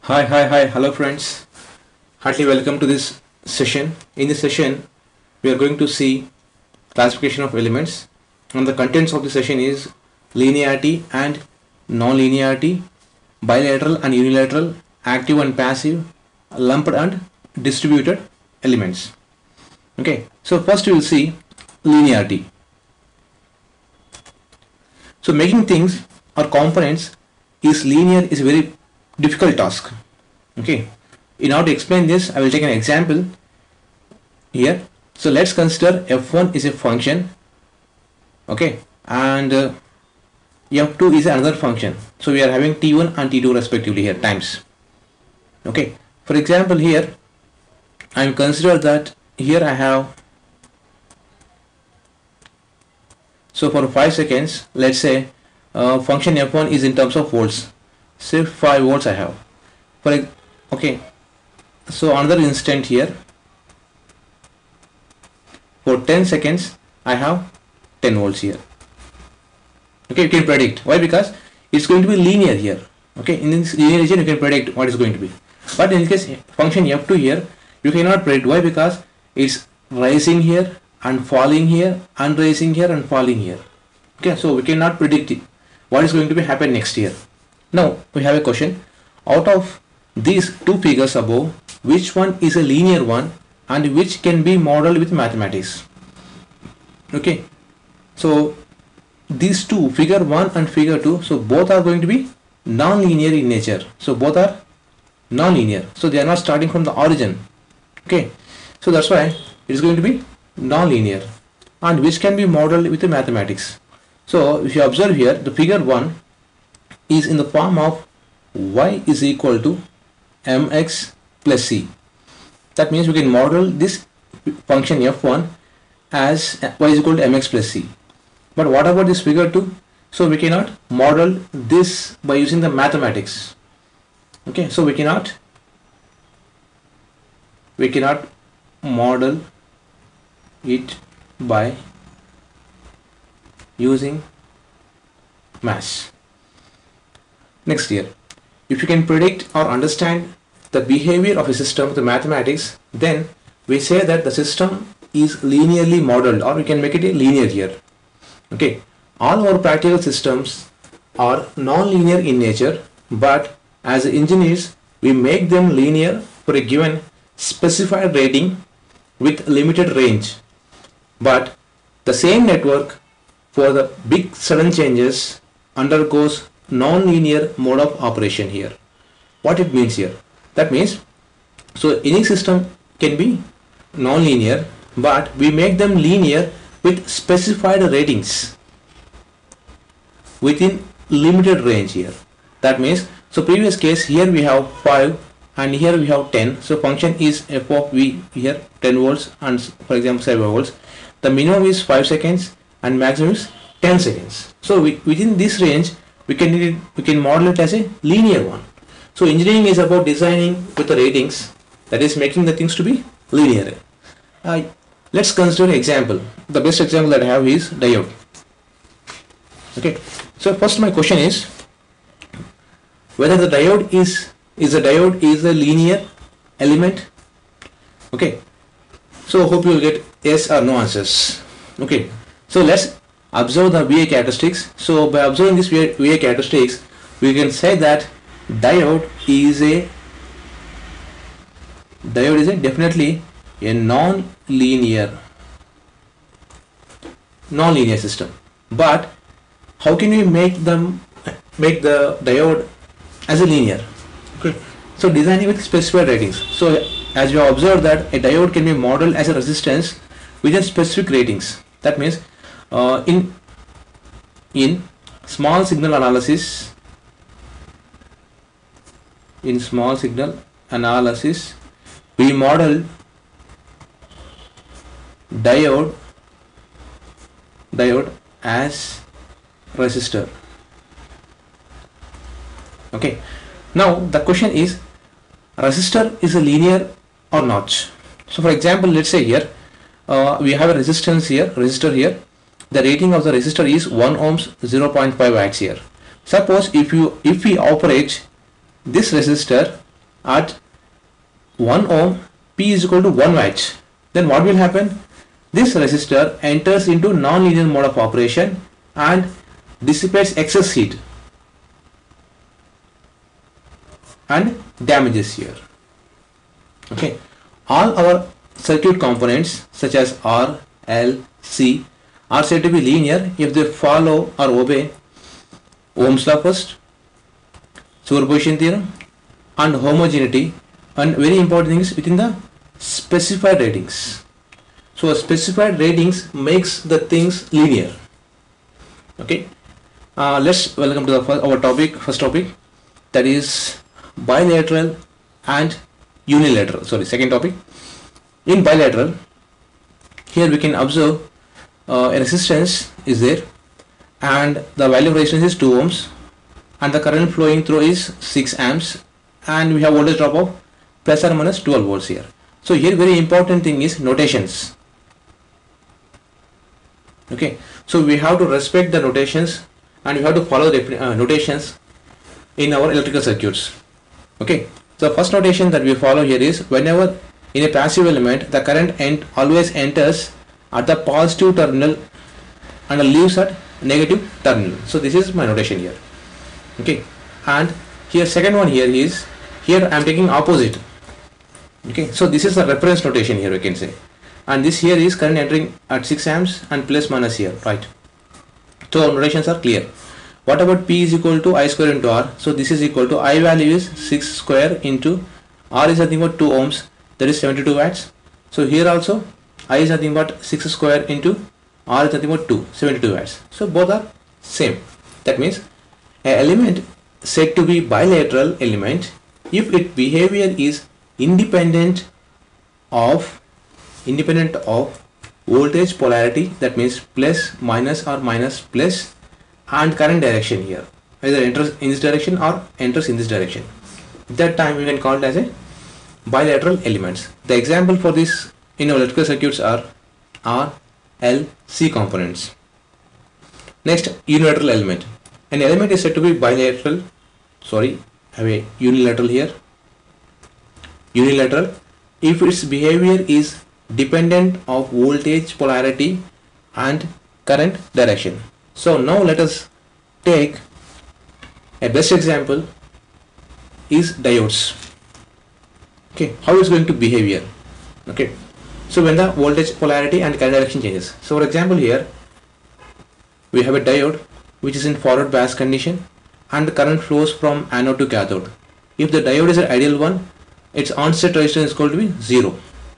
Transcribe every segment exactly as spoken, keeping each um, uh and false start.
Hi, hi, hi, hello friends. Heartily welcome to this session. In this session, we are going to see classification of elements, and the contents of the session is linearity and non-linearity, bilateral and unilateral, active and passive, lumped and distributed elements. Okay, so first we will see linearity. So making things or components is linear is a very difficult task. Okay, in order to explain this, I will take an example here. So let's consider f one is a function, okay, and uh, f two is another function. So we are having t one and t two respectively here times. Okay, for example here I am consider that here I have, so for five seconds let's say uh, function f one is in terms of volts, say five volts I have for okay. So another instant here for ten seconds I have ten volts here. Okay, you can predict why, because it's going to be linear here. Okay, in this linear region you can predict what is going to be, but in this case function f two here you cannot predict. Why? Because it's rising here and falling here and rising here and falling here. Okay, so we cannot predict it, what is going to be happen next year. Now we have a question: out of these two figures above, which one is a linear one and which can be modeled with mathematics? Okay, so these two, figure one and figure two, so both are going to be non-linear in nature. So both are non-linear, so they are not starting from the origin. Okay, so that's why it is going to be non-linear, and which can be modeled with the mathematics. So if you observe here, the figure one is in the form of y is equal to mx plus c. That means we can model this function f one as y is equal to mx plus c. But what about this figure two? So we cannot model this by using the mathematics. Okay, so we cannot we cannot model it by using maths. Next year, if you can predict or understand the behavior of a system with the mathematics, then we say that the system is linearly modeled, or we can make it a linear here. Okay, all our practical systems are non-linear in nature, but as engineers we make them linear for a given specified rating with limited range. But the same network for the big sudden changes undergoes non-linear mode of operation here. What it means here? That means, so any system can be non-linear, but we make them linear with specified ratings within limited range here. That means, so previous case here we have five and here we have ten. So function is f of v here ten volts and for example seven volts. The minimum is five seconds and maximum is ten seconds. So we, within this range we can we can model it as a linear one. So engineering is about designing with the ratings, that is making the things to be linear. Uh, let's consider an example. The best example that I have is diode. Okay, so first my question is whether the diode is is a diode is a linear element. Okay, so hope you will get yes or no answers. Okay, so let's observe the V A characteristics. So by observing this V A characteristics, we can say that diode is a diode is a definitely a non-linear non-linear system. But how can we make them make the diode as a linear? Okay, so designing with specified ratings. So as you have observed that a diode can be modeled as a resistance within specific ratings. That means uh, in in small signal analysis in small signal analysis we model diode diode as resistor. Okay, now the question is, resistor is a linear or not? So for example, let's say here uh, we have a resistance here resistor here. The rating of the resistor is one ohms, zero point five amps here. Suppose if you if we operate this resistor at one ohm, P is equal to one watt, then what will happen? This resistor enters into non-linear mode of operation and dissipates excess heat and damages here. Okay, all our circuit components such as R, L, C are said to be linear if they follow or obey Ohm's law first, superposition theorem, and homogeneity, and very important thing is within the specified ratings. So specified ratings makes the things linear. Okay, uh, let's welcome to the first, our topic first topic, that is bilateral and unilateral. Sorry, second topic. In bilateral, here we can observe uh, a resistance is there and the value of resistance is two ohms and the current flowing through is six amps and we have voltage drop of plus or minus twelve volts here. So here very important thing is notations. Okay, so we have to respect the notations and we have to follow the uh, notations in our electrical circuits. Okay, so first notation that we follow here is whenever in a passive element the current end always enters at the positive terminal and leaves at negative terminal. So this is my notation here. Okay, and here second one here is, here I am taking opposite. Okay, so this is the reference notation here we can say, and this here is current entering at six amps and plus minus here, right? So our notations are clear. What about P is equal to I square into R? So this is equal to I value is six square into R is nothing but two ohms, that is seventy-two watts. So here also I is nothing but six square into R is nothing but two, seventy-two watts. So both are same. That means an element said to be bilateral element if its behavior is independent of independent of voltage polarity, that means plus minus or minus plus, and current direction here, either enters in this direction or enters in this direction. At that time we can call it as a bilateral elements. The example for this in our electrical circuits are R, L, C components. Next, unilateral element. An element is said to be bilateral, sorry, have a unilateral here. Unilateral if its behavior is dependent of voltage polarity and current direction. So now let us take a best example is diodes. Okay, how it's going to behave here. Okay, so when the voltage polarity and current direction changes. So for example here we have a diode which is in forward bias condition and the current flows from anode to cathode. If the diode is an ideal one, its on-state resistance is called to be zero.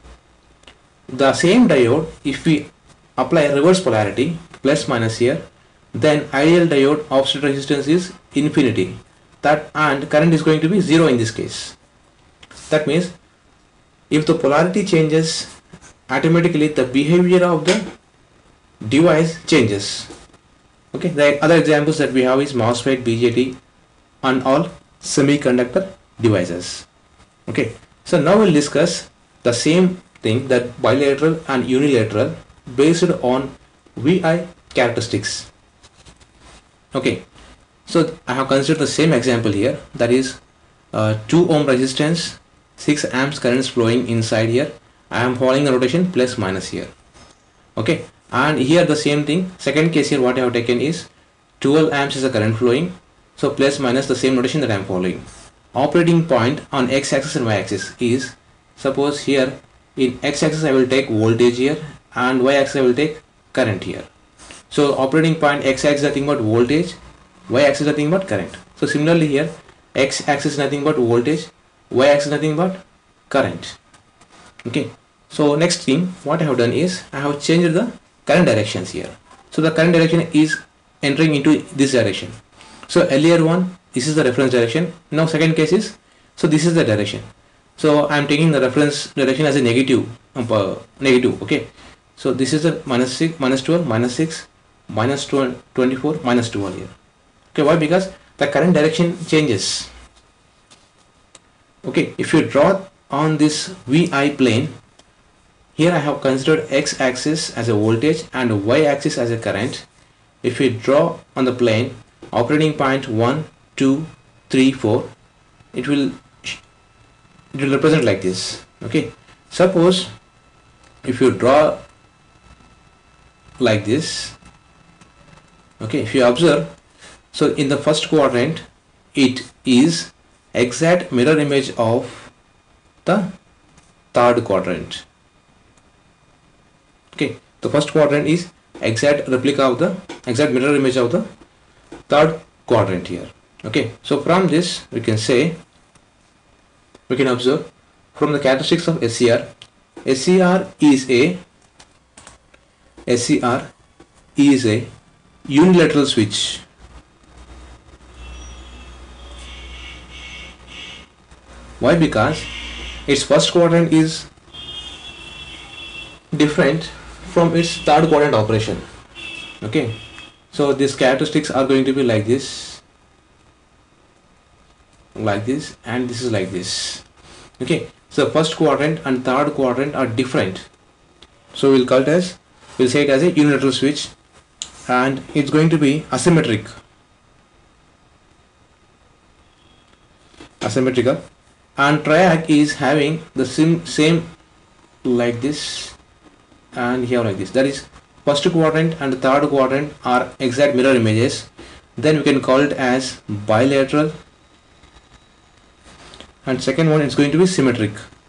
The same diode, if we apply reverse polarity plus minus here, then ideal diode offset resistance is infinity, that and current is going to be zero in this case. That means if the polarity changes, automatically the behavior of the device changes. Okay, the other examples that we have is MOSFET, B J T and all semiconductor devices. Okay, so now we'll discuss the same thing, that bilateral and unilateral based on V I characteristics. Okay, so I have considered the same example here, that is uh, two ohm resistance, six amps current is flowing inside here. I am following the notation plus minus here. Okay, and here the same thing, second case here what I have taken is twelve amps is the current flowing, so plus minus the same notation that I am following. Operating point on x axis and y axis is, suppose here in x axis I will take voltage here and y axis I will take current here. So operating point x axis is nothing but voltage, y axis is nothing but current. So similarly here x axis is nothing but voltage, y axis is nothing but current. Okay, so next thing what I have done is I have changed the current directions here. So the current direction is entering into this direction. So earlier one, this is the reference direction. Now second case is, so this is the direction. So I am taking the reference direction as a negative, uh, negative. Okay, so this is the minus six, minus twelve, minus six, minus twenty-four, minus twelve here. Okay, why? Because the current direction changes. Okay, if you draw on this V I plane, here I have considered x axis as a voltage and y axis as a current. If we draw on the plane operating point one, two, three, four, it will it will represent like this. Okay, suppose if you draw like this, okay, if you observe, so in the first quadrant it is exact mirror image of the third quadrant. Okay, the first quadrant is exact replica of the exact mirror image of the third quadrant here. Okay, so from this we can say, we can observe from the characteristics of S C R, S C R is a S C R is a unilateral switch. Why? Because its first quadrant is different from its third quadrant operation. Okay, so these characteristics are going to be like this, like this, and this is like this. Okay, so first quadrant and third quadrant are different, so we'll call it as, we'll say it as a unilateral switch, and it's going to be asymmetric, asymmetrical, and triac is having the same same like this and here like this. That is, first quadrant and third quadrant are exact mirror images. Then we can call it as bilateral, and second one is going to be symmetric,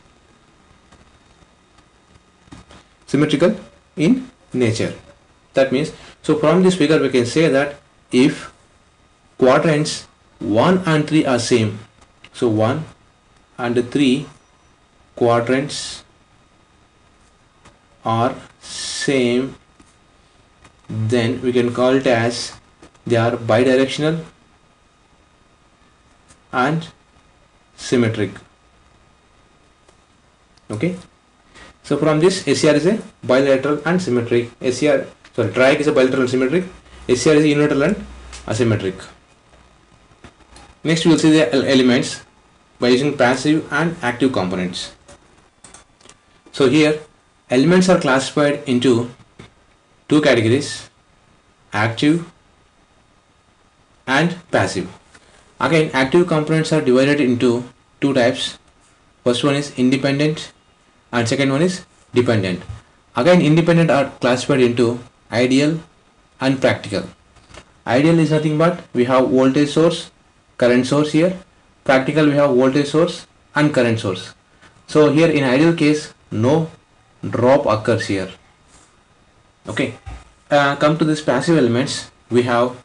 symmetrical in nature. That means, so from this figure we can say that if quadrants one and three are same, so one and three quadrants are same, then we can call it as they are bidirectional and symmetric. Okay, so from this, S C R is a bilateral and symmetric. S C R, sorry, triac is a bilateral and symmetric. S C R is a unilateral and asymmetric. Next we will see the elements by using passive and active components. So here elements are classified into two categories, active and passive. Again, active components are divided into two types. First one is independent and second one is dependent. Again, independent are classified into ideal and practical. Ideal is nothing but we have voltage source, current source here. Practical, we have voltage source and current source. So here in ideal case, no drop occurs here. Okay, uh, come to this passive elements, we have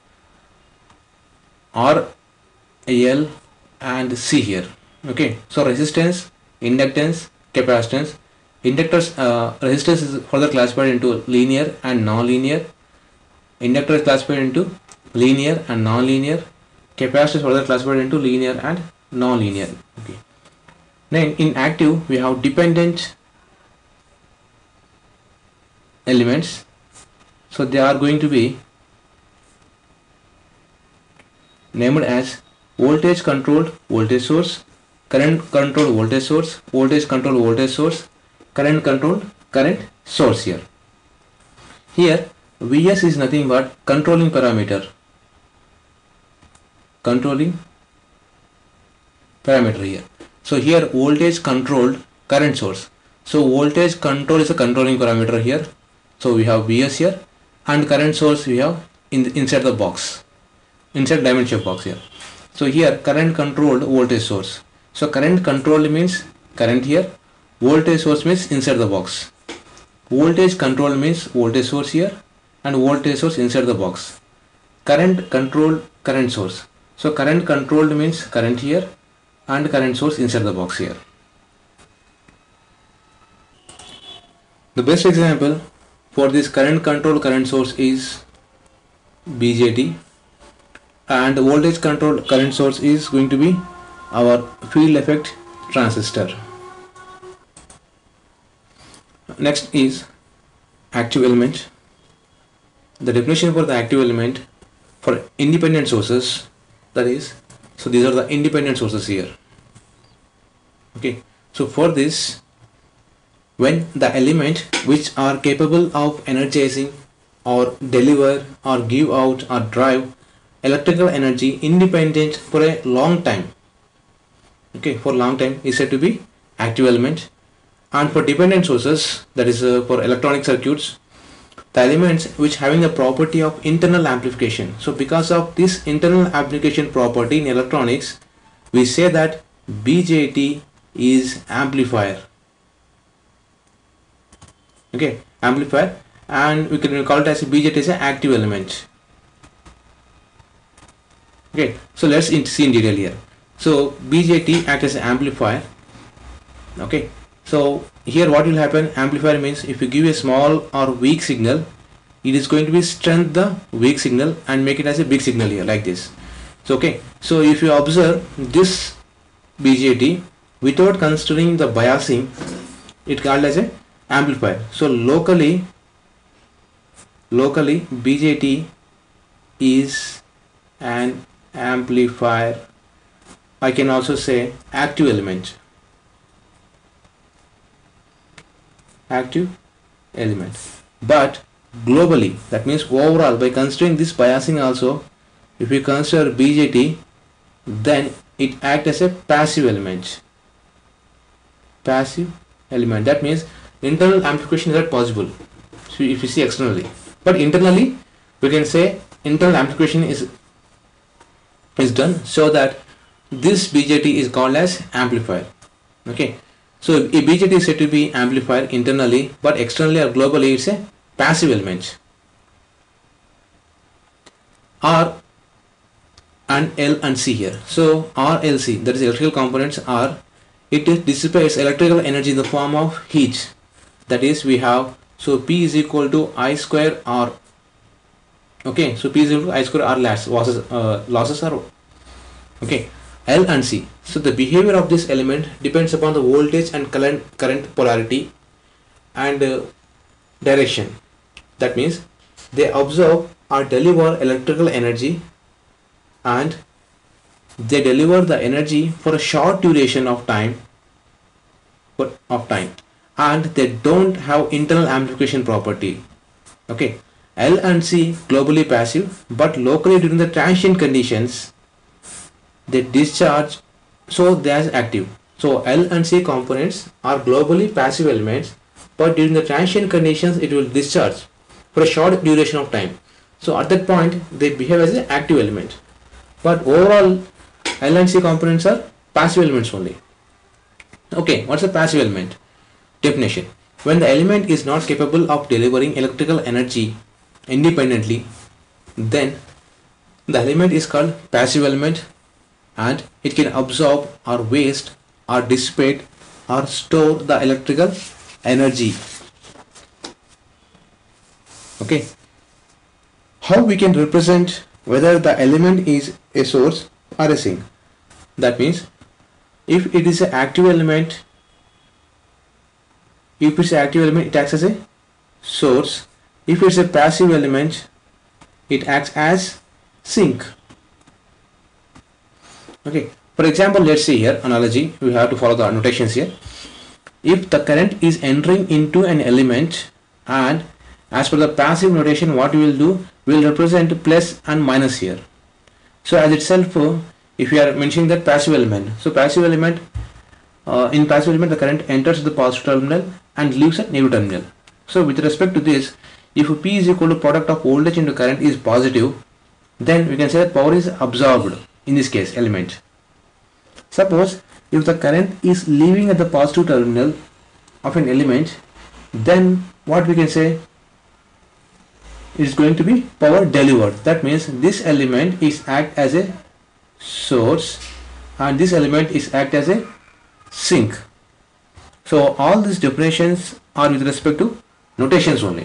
R, L and C here. Okay, so resistance, inductance, capacitance. Inductors, uh, resistance is further classified into linear and non-linear. Inductor is classified into linear and non-linear. Capacitor is further classified into linear and non-linear. Okay. Then in active we have dependent elements. So they are going to be named as voltage controlled voltage source, current controlled voltage source, voltage controlled voltage source, current controlled current source here. Here V S is nothing but controlling parameter. Controlling parameter here. So here voltage controlled current source. So voltage control is a controlling parameter here. So we have V S here, and current source we have in the, inside the box, inside dimension box here. So here current controlled voltage source. So current controlled means current here, voltage source means inside the box. Voltage control means voltage source here and voltage source inside the box. Current controlled current source. So current controlled means current here and current source inside the box here. The best example for this current controlled current source is B J T, and voltage controlled current source is going to be our field effect transistor. Next is active element. The definition for the active element for independent sources, that is, so these are the independent sources here. Okay, so for this, when the element which are capable of energizing or deliver or give out or drive electrical energy independent for a long time, okay, for long time is said to be active element. And for dependent sources, that is uh, for electronic circuits, the elements which having the property of internal amplification. So because of this internal amplification property in electronics, we say that B J T is amplifier. Okay, amplifier, and we can call it as B J T is an active element. Okay, so let's see in detail here. So B J T acts as an amplifier. Okay, so here what will happen, amplifier means if you give a small or weak signal, it is going to be strengthen the weak signal and make it as a big signal here like this. So okay, so if you observe this B J T without considering the biasing, it called as a amplifier. So locally locally B J T is an amplifier. I can also say active element. Active element. But globally, that means overall, by considering this biasing also, if we consider B J T, then it acts as a passive element. Passive element. That means internal amplification is not possible. So if you see externally, but internally, we can say internal amplification is is done, so that this B J T is called as amplifier. Okay, so a B J T is said to be amplifier internally, but externally or globally it's a passive element. R and L and C here. So R L C, that is electrical components are, it dissipates electrical energy in the form of heat. That is, we have, so P is equal to I square R. Okay, so P is equal to I square R loss, losses, uh, losses are okay. L and C. So the behavior of this element depends upon the voltage and current current polarity and uh, direction. That means they absorb or deliver electrical energy, and they deliver the energy for a short duration of time of time and they don't have internal amplification property. Okay, L and C globally passive, but locally during the transient conditions they discharge, so they are active. So L and C components are globally passive elements, but during the transient conditions it will discharge for a short duration of time. So at that point they behave as an active element, but overall L and C components are passive elements only. Okay, what's a passive element? Definition: when the element is not capable of delivering electrical energy independently, then the element is called passive element, and it can absorb or waste or dissipate or store the electrical energy. Okay, how we can represent whether the element is a source or a sink? That means if it is an active element, if it's an active element, it acts as a source. If it's a passive element, it acts as sink. Okay, for example, let's see here analogy, we have to follow the notations here. If the current is entering into an element, and as per the passive notation, what we will do, we will represent plus and minus here. So as itself, uh, if we are mentioning that passive element, so passive element, uh, in passive element the current enters the positive terminal and leaves at negative terminal. So with respect to this, if P is equal to product of voltage into current is positive, then we can say that power is absorbed in this case element. Suppose if the current is leaving at the positive terminal of an element, then what we can say, it is going to be power delivered. That means this element is act as a source and this element is act as a sink. So all these definitions are with respect to notations only.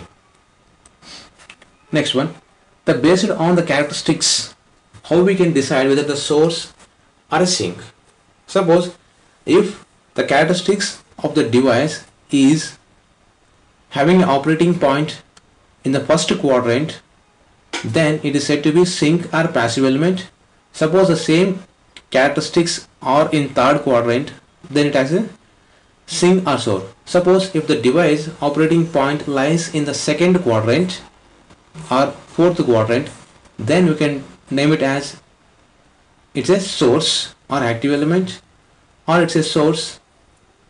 Next one, the based on the characteristics, how we can decide whether the source or a sink. Suppose if the characteristics of the device is having an operating point in the first quadrant, then it is said to be sink or passive element. Suppose the same characteristics are in third quadrant, then it has a sink or source. Suppose if the device operating point lies in the second quadrant or fourth quadrant, then we can name it as it's a source or active element, or it's a source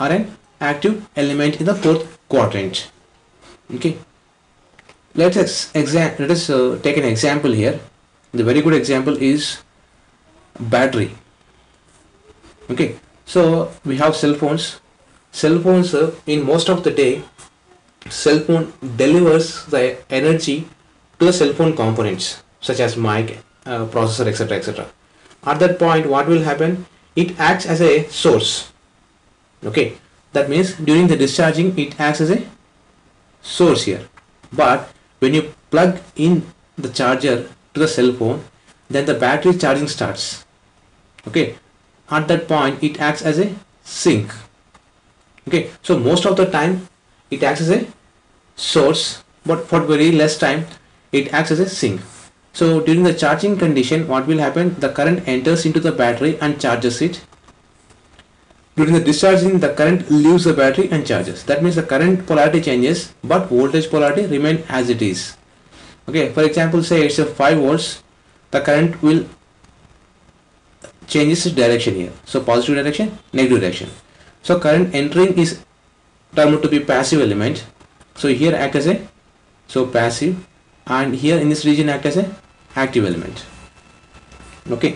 are an active element in the fourth quadrant. Okay, let us exam let us uh, take an example here. The very good example is battery. Okay, so we have cell phones. Cell phones uh, in most of the day, cell phone delivers the energy to the cell phone components such as mic, uh, processor, etc, etc. At that point, what will happen? It acts as a source. Okay, that means during the discharging it acts as a source here, but when you plug in the charger to the cell phone, then the battery charging starts. Okay, at that point it acts as a sink. Okay, so most of the time it acts as a source, but for very less time it acts as a sink. So during the charging condition, what will happen? The current enters into the battery and charges it. During the discharging, the current leaves the battery and charges. That means the current polarity changes, but voltage polarity remain as it is. Okay, for example, say it's a five volts, the current will changes its direction here. So positive direction, negative direction. So current entering is termed to be passive element. So here act as a so passive, and here in this region act as a active element. Okay.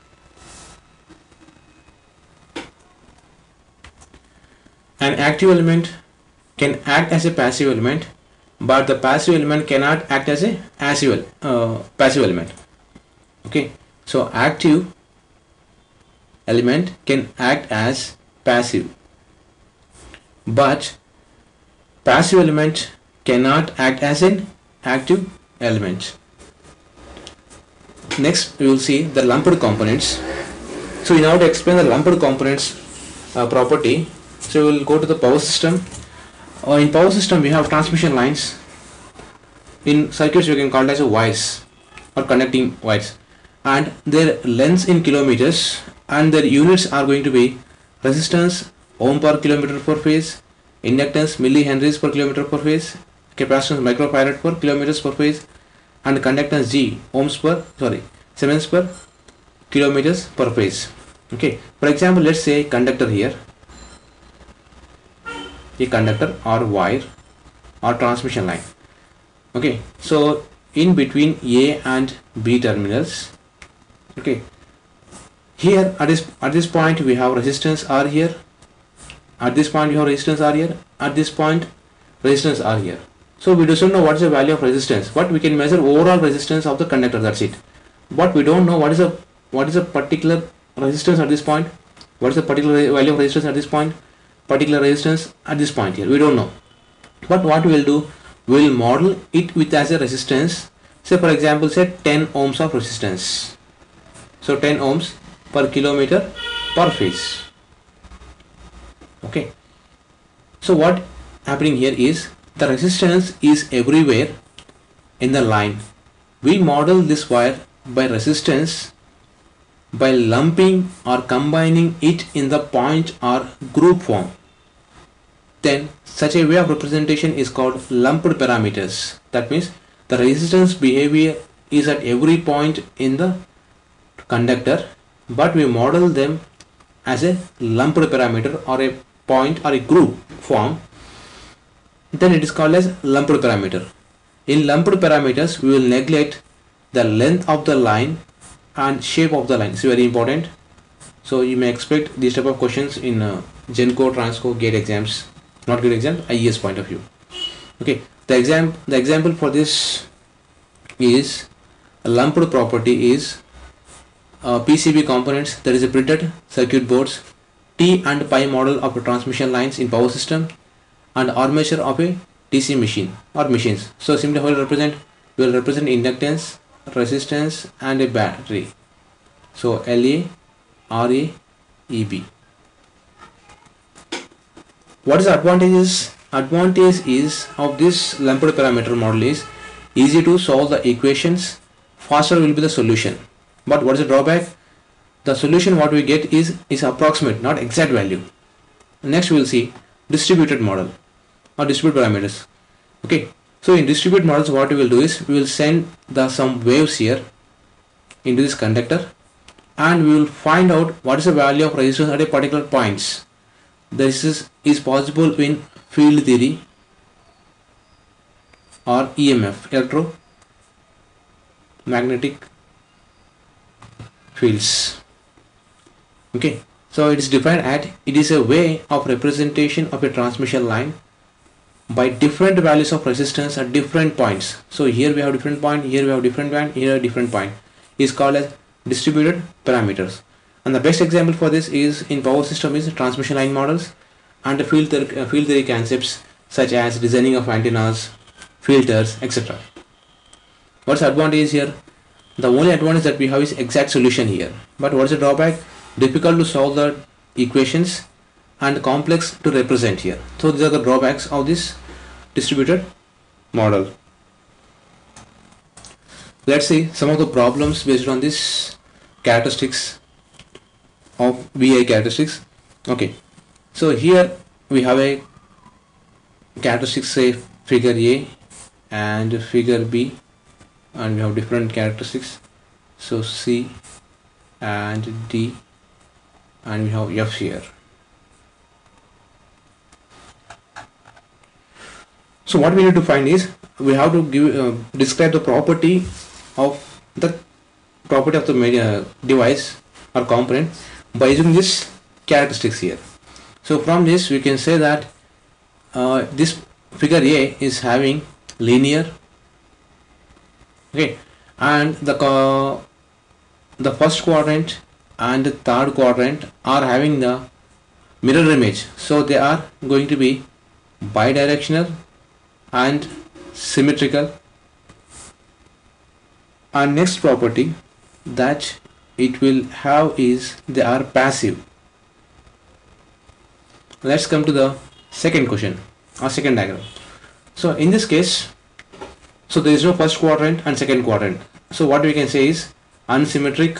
An active element can act as a passive element, but the passive element cannot act as a passive uh, passive element. Okay, so active element can act as passive, but passive element cannot act as an active element. Next, we will see the lumped components. So in order to explain the lumped components uh, property, so we will go to the power system. Uh, in power system, we have transmission lines. In circuits, we can call it as a wires or connecting wires, and their lengths in kilometers, and their units are going to be resistance ohm per kilometer per phase, inductance millihenries per kilometer per phase, capacitance microfarad per kilometers per phase, and conductance G ohms per sorry siemens per kilometers per phase. Okay, for example, let's say conductor here, a conductor or wire or transmission line. Okay, so in between A and B terminals, okay, here at this at this point we have resistance R here, at this point we have resistance R here, at this point resistance R here. So we don't know what is the value of resistance, but we can measure overall resistance of the conductor, that's it. But we don't know what is a what is a particular resistance at this point, what is the particular value of resistance at this point, particular resistance at this point here, we don't know. But what we will do, we will model it with as a resistance. Say for example, say ten ohms of resistance. So ten ohms per kilometer per phase. Okay, so what happening here is the resistance is everywhere in the line. We model this wire by resistance by lumping or combining it in the point or group form. Then such a way of representation is called lumped parameters. That means the resistance behavior is at every point in the conductor, but we model them as a lumped parameter or a point or a group form. Then it is called as lumped parameter. In lumped parameters, we will neglect the length of the line and shape of the line. It's very important. So you may expect these type of questions in uh, Genco, Transco, GATE exams, not GATE exams, I E S point of view. Okay, the exam, the example for this is a lumped property is uh, P C B components, that is a printed circuit boards, T and pi model of transmission lines in power system, and armature of a D C machine or machines. So simply how will represent? We will represent inductance, resistance, and a battery. So L A, R A, E B. What is the advantages? Advantage is of this lumped parameter model is easy to solve the equations, faster will be the solution. But what is the drawback? The solution what we get is is approximate, not exact value. Next we will see distributed model or distributed parameters. Okay, so in distributed models what we will do is we will send the some waves here into this conductor, and we will find out what is the value of resistance at a particular points. this is, is possible in field theory or E M F, electromagnetic fields. Okay, so it is defined at, it is a way of representation of a transmission line by different values of resistance at different points. So here we have different point, here we have different point, here a different point, is called as distributed parameters. And the best example for this is in power system is transmission line models and the field theory, uh, field theory concepts such as designing of antennas, filters, et cetera. What's the advantage here? The only advantage that we have is exact solution here. But what's the drawback? Difficult to solve the equations and complex to represent here. So these are the drawbacks of this distributed model. Let's see some of the problems based on this characteristics of V I characteristics. Okay, so here we have a characteristics, say figure A and figure B, and we have different characteristics, so C and D, and we have F here. So what we need to find is, we have to give uh, describe the property of the property of the media device or component by using this characteristics here. So from this we can say that uh, this figure A is having linear, okay, and the uh, the first quadrant and the third quadrant are having the mirror image, so they are going to be bidirectional and symmetrical. And next property that it will have is they are passive. Let's come to the second question or second diagram. So in this case, so there is no first quadrant and second quadrant, so what we can say is unsymmetric,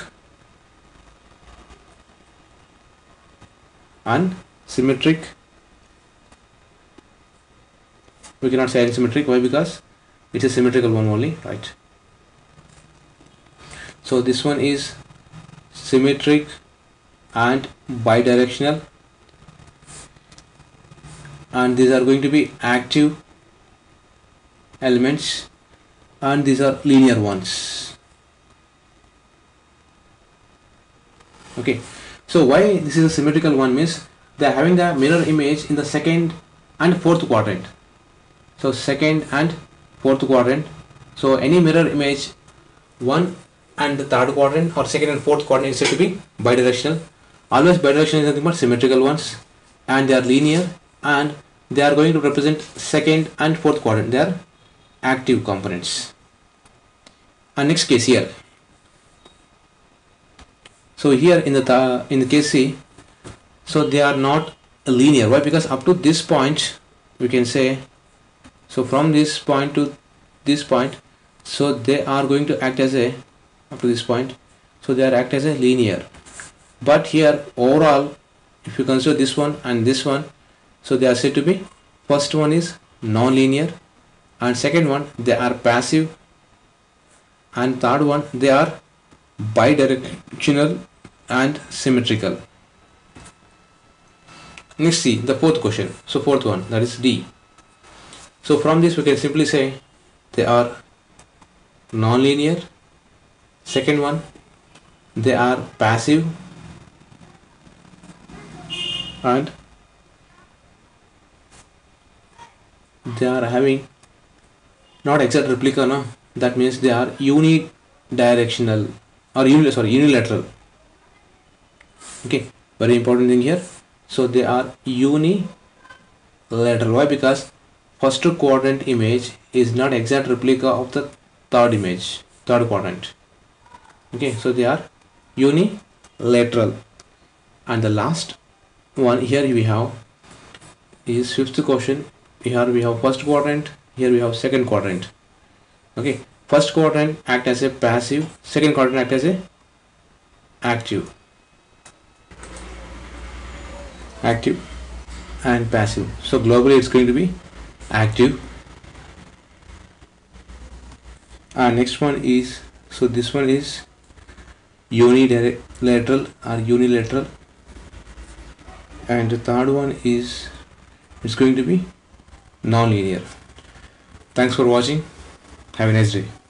unsymmetric. We cannot say unsymmetric. Why? Because it's a symmetrical one only, right? So this one is symmetric and bidirectional, and these are going to be active elements, and these are linear ones. Okay, so why this is a symmetrical one means they are having the mirror image in the second and fourth quadrant. So second and fourth quadrant, so any mirror image one and the third quadrant or second and fourth quadrant is said to be bidirectional. Always bidirectional is nothing but symmetrical ones, and they are linear, and they are going to represent second and fourth quadrant. They are active components. And next case here, so here in the th in the case C, so they are not linear. Why? Because up to this point we can say, so from this point to this point, so they are going to act as a, up to this point, so they are act as a linear. But here overall, if you consider this one and this one, so they are said to be, first one is non-linear, and second one they are passive, and third one they are bidirectional and symmetrical. Next, see the fourth question. So fourth one, that is D. So from this we can simply say they are non-linear. Second one, they are passive, and they are having not exact replica, no? That means they are unidirectional or uni sorry unilateral. Okay, very important thing here. So they are unilateral. Why? Because first quadrant image is not exact replica of the third image, third quadrant. Okay, so they are unilateral. And the last one here we have is fifth question. Here we have first quadrant, here we have second quadrant. Okay, first quadrant act as a passive, second quadrant act as a active. Active and passive. So globally it's going to be active. And next one is, so this one is unilateral or unilateral, and the third one is it's going to be non-linear. Thanks for watching. Have a nice day.